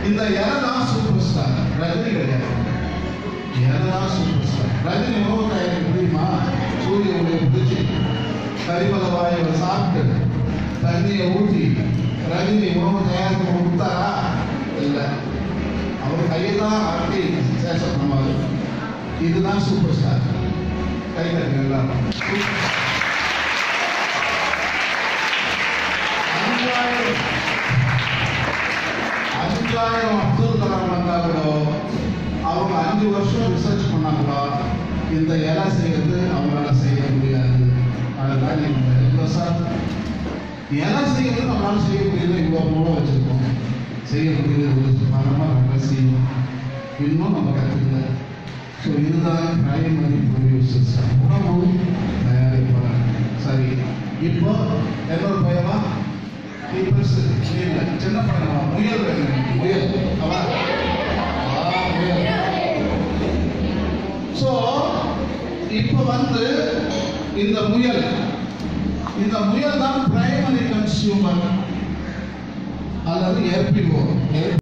இந்த இலதான் super star, Rajini கிடையாது. இலதான் super star. Rajini உணவு தயாரிக்க முடியுமா? சூரிய ஒளியை பிடிச்சி கரிமல வாயுவை சாப்பிட்டு தண்ணியை ஊற்றி ரஜினி உணவு தயாரித்து கொடுத்தாரா? இல்லை. அவர் கையை தான் ஆட்டி சேஷம் பண்ணுவார். இதுதான் சூப்பர் ஸ்டார். கை தட்டுங்க. 5000 அப்துல் கலாம் வந்தாங்களோ, அவங்க 5 வருஷம் ரிசர்ச் பண்ணாங்களோ, இந்த இலை செய்யறது அவங்களால செய்ய முடியாது. அதுதான் நீங்கள் சார் இலை செய்யறது நம்மளால செய்ய முடியல. இவ்வளோ மூலம் வச்சிருக்கோம், செய்ய முடியல. மரமாக ரகசியம் இன்னும் நம்ம கற்றுக்கல. ஸோ இதுதான் பிரைமரி ப்ரொடியூசர்ஸ், உணவு தயாரிப்பாளர். சரி, இப்போ என்னோட பயமா சின்ன படம் முயல் முயல் ஸோ இப்போ இந்த முயல் தான் பிரைமரி கன்சியூமர் அல்லது எர்பிஓ.